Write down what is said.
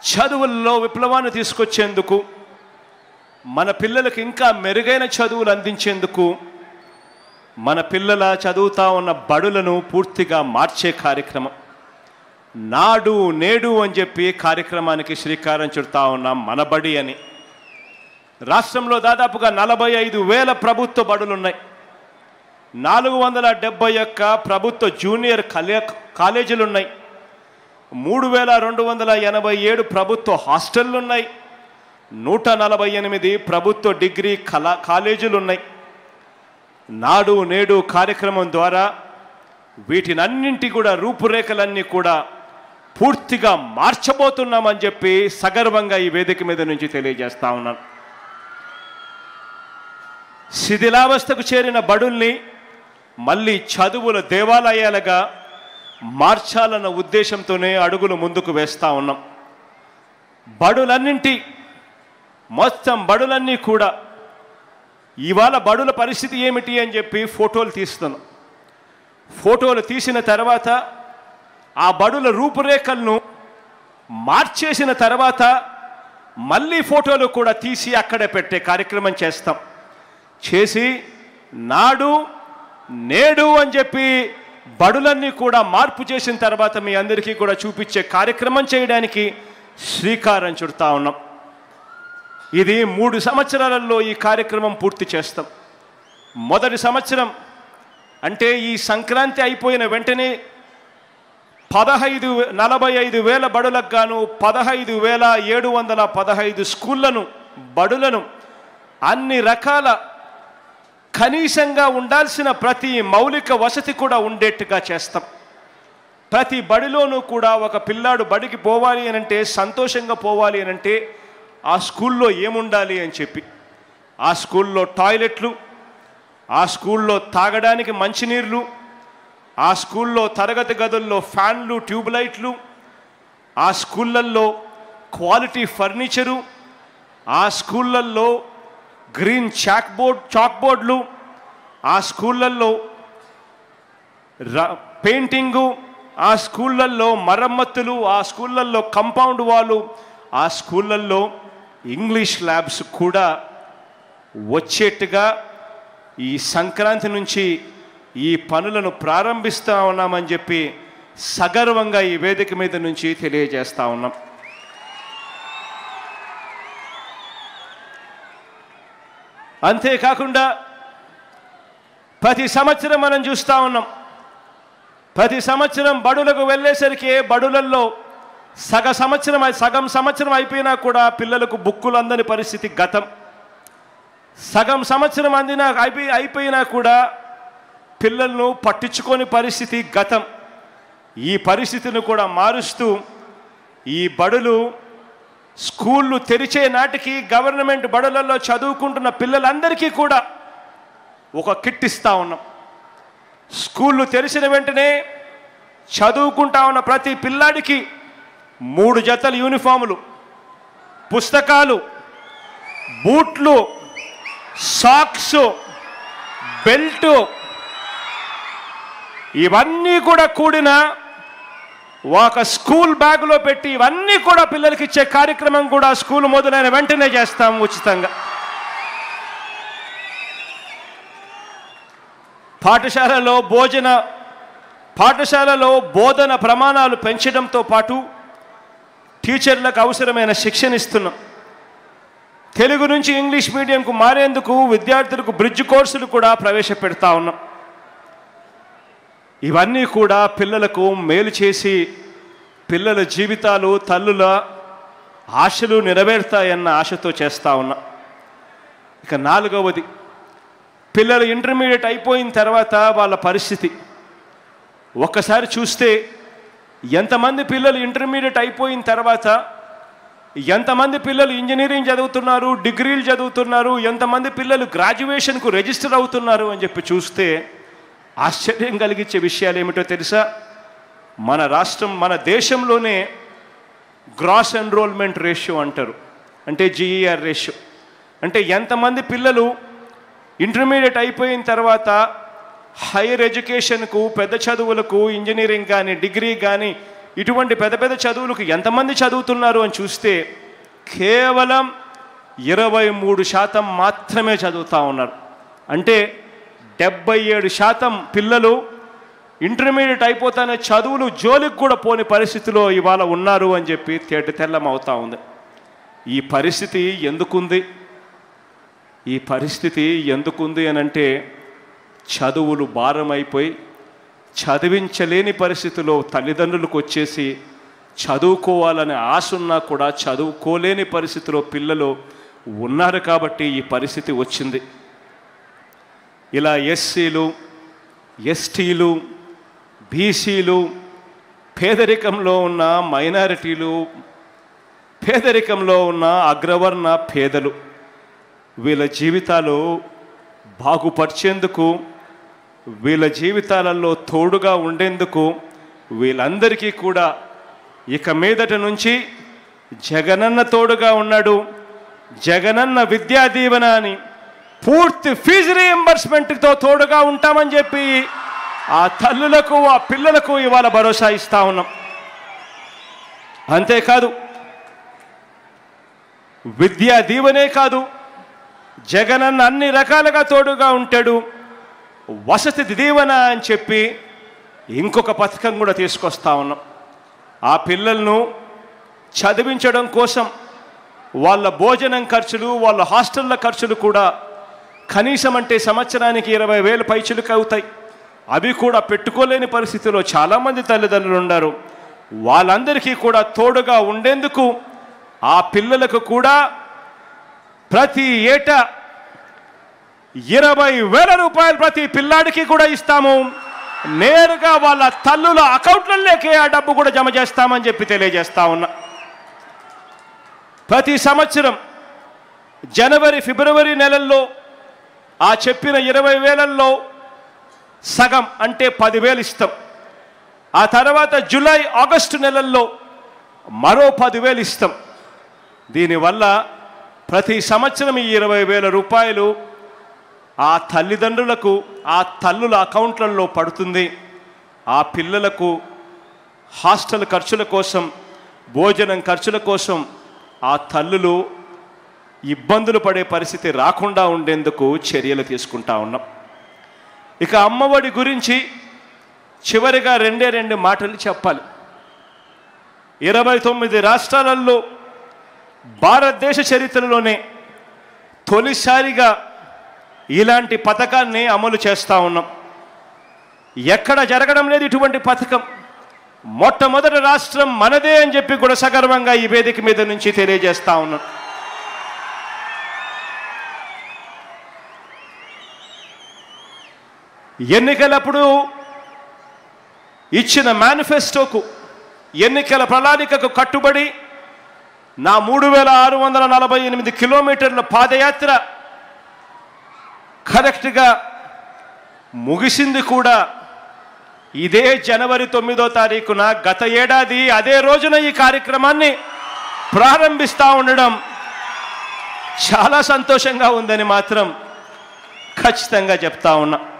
చదువుల్లో విప్లవాన్ని తీసుకొచ్చేందుకు, మన పిల్లలకు ఇంకా మెరుగైన చదువులు అందించేందుకు, మన పిల్లల చదువుతా ఉన్న బడులను పూర్తిగా మార్చే కార్యక్రమం నాడు నేడు అని చెప్పి కార్యక్రమానికి శ్రీకారం చుడతా ఉన్నాం. మన బడి అని రాష్ట్రంలో దాదాపుగా 45,000 ప్రభుత్వ బడులున్నాయి. 471 ప్రభుత్వ జూనియర్ కాలేజీలున్నాయి. 3,287 ప్రభుత్వ హాస్టళ్లున్నాయి. 148 ప్రభుత్వ డిగ్రీ కాలేజీలున్నాయి. నాడు నేడు కార్యక్రమం ద్వారా వీటినన్నింటి కూడా రూపురేఖలన్నీ కూడా పూర్తిగా మార్చబోతున్నామని చెప్పి సగర్వంగా ఈ వేదిక మీద నుంచి తెలియజేస్తా ఉన్నాను. శిథిలావస్థకు చేరిన బడుల్ని మళ్ళీ చదువుల దేవాలయాలుగా మార్చాలన్న ఉద్దేశంతోనే అడుగులు ముందుకు వేస్తూ ఉన్నాం. మొత్తం బడులన్నీ కూడా ఇవాళ బడుల పరిస్థితి ఏమిటి అని చెప్పి ఫోటోలు తీస్తున్నాం. ఫోటోలు తీసిన తర్వాత ఆ బడుల రూపురేఖలను మార్చేసిన తర్వాత మళ్ళీ ఫోటోలు కూడా తీసి అక్కడే పెట్టే కార్యక్రమం చేస్తాం. చేసి నాడు నేడు అని చెప్పి బడులన్నీ కూడా మార్పు చేసిన తర్వాత మీ అందరికీ కూడా చూపించే కార్యక్రమం చేయడానికి శ్రీకారం చుడతా ఉన్నాం. ఇది 3 సంవత్సరాలలో ఈ కార్యక్రమం పూర్తి చేస్తాం. మొదటి సంవత్సరం అంటే ఈ సంక్రాంతి అయిపోయిన వెంటనే 45,000 బడులకు గాను 15,715 స్కూళ్లను బడులను అన్ని రకాల కనీసంగా ఉండాల్సిన ప్రతి మౌలిక వసతి కూడా ఉండేట్టుగా చేస్తాం. ప్రతి బడిలోనూ కూడా ఒక పిల్లాడు బడికి పోవాలి అనంటే, సంతోషంగా పోవాలి అనంటే ఆ స్కూల్లో ఏముండాలి అని చెప్పి ఆ స్కూల్లో టాయిలెట్లు, ఆ స్కూల్లో తాగడానికి మంచినీళ్ళు, ఆ స్కూల్లో తరగతి గదుల్లో ఫ్యాన్లు, ట్యూబ్లైట్లు, ఆ స్కూళ్ళల్లో క్వాలిటీ ఫర్నిచరు, ఆ స్కూళ్ళల్లో గ్రీన్ చాక్బోర్డ్లు, ఆ స్కూళ్ళల్లో పెయింటింగు, ఆ స్కూళ్ళల్లో మరమ్మతులు, ఆ స్కూళ్ళల్లో కంపౌండ్ వాళ్ళు, ఆ స్కూళ్ళల్లో ఇంగ్లీష్ ల్యాబ్స్ కూడా వచ్చేట్టుగా ఈ సంక్రాంతి నుంచి ఈ పనులను ప్రారంభిస్తూ ఉన్నామని చెప్పి సగర్వంగా ఈ వేదిక మీద నుంచి తెలియజేస్తూ ఉన్నాం. అంతేకాకుండా ప్రతి సంవత్సరం మనం చూస్తూ ఉన్నాం, ప్రతి సంవత్సరం బడులకు వెళ్ళేసరికి బడులల్లో సగం సంవత్సరం అయిపోయినా కూడా పిల్లలకు బుక్కులు అందని పరిస్థితి గతం. సగం సంవత్సరం అయిపోయినా కూడా పిల్లలను పట్టించుకోని పరిస్థితి గతం. ఈ పరిస్థితిని కూడా మారుస్తూ ఈ బడులు స్కూళ్ళు తెరిచే నాటికి గవర్నమెంట్ బడులలో చదువుకుంటున్న పిల్లలందరికీ కూడా ఒక కిట్ ఇస్తూ ఉన్నాం. స్కూళ్ళు తెరిచిన వెంటనే చదువుకుంటా ఉన్న ప్రతి పిల్లాడికి 3 జతల యూనిఫాములు, పుస్తకాలు, బూట్లు, సాక్స్, బెల్టు, ఇవన్నీ కూడా కూడిన ఒక స్కూల్ బ్యాగ్లో పెట్టి ఇవన్నీ కూడా పిల్లలకి ఇచ్చే కార్యక్రమం కూడా స్కూల్ మొదలైన వెంటనే చేస్తాం ఉచితంగా. పాఠశాలలో బోధన ప్రమాణాలు పెంచడంతో పాటు టీచర్లకు అవసరమైన శిక్షణ ఇస్తున్నాం. తెలుగు నుంచి ఇంగ్లీష్ మీడియంకు మారేందుకు విద్యార్థులకు బ్రిడ్జ్ కోర్సులు కూడా ప్రవేశపెడతా ఉన్నాం. ఇవన్నీ కూడా పిల్లలకు మేలు చేసి పిల్లల జీవితాలు, తల్లుల ఆశలు నెరవేరుతాయన్న ఆశతో చేస్తూ ఉన్నాం. ఇక 4వది, పిల్లలు ఇంటర్మీడియట్ అయిపోయిన తర్వాత వాళ్ళ పరిస్థితి ఒక్కసారి చూస్తే ఎంతమంది పిల్లలు ఇంటర్మీడియట్ అయిపోయిన తర్వాత ఎంతమంది పిల్లలు ఇంజనీరింగ్ చదువుతున్నారు, డిగ్రీలు చదువుతున్నారు, ఎంతమంది పిల్లలు గ్రాడ్యుయేషన్కు రిజిస్టర్ అవుతున్నారు అని చెప్పి చూస్తే ఆశ్చర్యం కలిగించే విషయాలు ఏమిటో తెలుసా? మన దేశంలోనే గ్రాస్ ఎన్రోల్మెంట్ రేషియో అంటారు, అంటే జీఈఆర్ రేషియో, అంటే ఎంతమంది పిల్లలు ఇంటర్మీడియట్ అయిపోయిన తర్వాత హైయర్ ఎడ్యుకేషన్కు, పెద్ద చదువులకు, ఇంజనీరింగ్ కానీ డిగ్రీ కానీ ఇటువంటి పెద్ద పెద్ద చదువులకు ఎంతమంది చదువుతున్నారు అని చూస్తే కేవలం 23% మాత్రమే చదువుతూ ఉన్నారు. అంటే 77% పిల్లలు ఇంటర్మీడియట్ అయిపోతానే చదువులు జోలికి కూడా పోని పరిస్థితిలో ఇవాళ ఉన్నారు అని చెప్పి తెల్లం అవుతా ఉంది. ఈ పరిస్థితి ఎందుకుంది? ఈ పరిస్థితి ఎందుకుంది అని అంటే చదువులు భారం అయిపోయి చదివించలేని పరిస్థితిలో తల్లిదండ్రులకు వచ్చేసి చదువుకోవాలనే ఆశ ఉన్నా కూడా చదువుకోలేని పరిస్థితిలో పిల్లలు ఉన్నారు కాబట్టి ఈ పరిస్థితి వచ్చింది. ఇలా ఎస్సీలు, ఎస్టీలు, బీసీలు, పేదరికంలో ఉన్న మైనారిటీలు, పేదరికంలో ఉన్న అగ్రవర్ణ పేదలు వీళ్ళ జీవితాలు బాగుపరిచేందుకు, వీళ్ళ జీవితాలలో తోడుగా ఉండేందుకు వీళ్ళందరికీ కూడా ఇక మీదట నుంచి జగనన్న తోడుగా ఉన్నాడు, జగనన్న విద్యా దీవెన అని పూర్తి ఫీజు రీఎంబర్స్మెంట్తో తోడుగా ఉంటామని చెప్పి ఆ తల్లులకు, ఆ పిల్లలకు ఇవాళ భరోసా ఇస్తా ఉన్నాం. అంతేకాదు, విద్యా దీవెనే కాదు, జగనన్న అన్ని రకాలుగా తోడుగా ఉంటాడు, వసతి దీవెన అని చెప్పి ఇంకొక పథకం కూడా తీసుకొస్తా ఉన్నాం. ఆ పిల్లలను చదివించడం కోసం వాళ్ళ భోజనం ఖర్చులు, వాళ్ళ హాస్టళ్ళ ఖర్చులు కూడా కనీసం అంటే సంవత్సరానికి 20,000 పైచులకు అవుతాయి. అవి కూడా పెట్టుకోలేని పరిస్థితిలో చాలామంది తల్లిదండ్రులు ఉన్నారు. వాళ్ళందరికీ కూడా తోడుగా ఉండేందుకు ఆ పిల్లలకు కూడా ప్రతి ఏటా 20,000 రూపాయలు ప్రతి పిల్లాడికి కూడా ఇస్తాము. నేరుగా వాళ్ళ తల్లుల అకౌంట్లలోకే ఆ డబ్బు కూడా జమ చేస్తామని చెప్పి తెలియజేస్తా ఉన్నా. ప్రతి సంవత్సరం జనవరి, ఫిబ్రవరి నెలల్లో ఆ చెప్పిన 20,000లో సగం అంటే 10,000 ఇస్తాం. ఆ తర్వాత జూలై, ఆగస్టు నెలల్లో మరో 10,000 ఇస్తాం. దీనివల్ల ప్రతి సంవత్సరం ఈ 20,000 రూపాయలు ఆ తల్లిదండ్రులకు, ఆ తల్లుల అకౌంట్లలో పడుతుంది. ఆ పిల్లలకు హాస్టల్ ఖర్చుల కోసం, భోజనం ఖర్చుల కోసం ఆ తల్లులు ఇబ్బందులు పడే పరిస్థితి రాకుండా ఉండేందుకు చర్యలు తీసుకుంటా ఉన్నాం. ఇక అమ్మఒడి గురించి చివరిగా రెండు మాటలు చెప్పాలి. 29 రాష్ట్రాలలో భారతదేశ చరిత్రలోనే తొలిసారిగా ఇలాంటి పథకాన్ని అమలు చేస్తూ ఉన్నాం. ఎక్కడ జరగడం లేదు ఇటువంటి పథకం. మొట్టమొదటి రాష్ట్రం మనదే అని చెప్పి కూడా సగర్వంగా ఈ వేదిక మీద నుంచి తెలియజేస్తా ఉన్నాం. ఎన్నికలప్పుడు ఇచ్చిన మేనిఫెస్టోకు, ఎన్నికల ప్రణాళికకు కట్టుబడి నా 3,648 కిలోమీటర్ల పాదయాత్ర కరెక్ట్గా ముగిసింది కూడా ఇదే జనవరి 9వ తారీఖున. గత ఏడాది అదే రోజున ఈ కార్యక్రమాన్ని ప్రారంభిస్తూ ఉండడం చాలా సంతోషంగా ఉందని మాత్రం ఖచ్చితంగా చెప్తా ఉన్నా.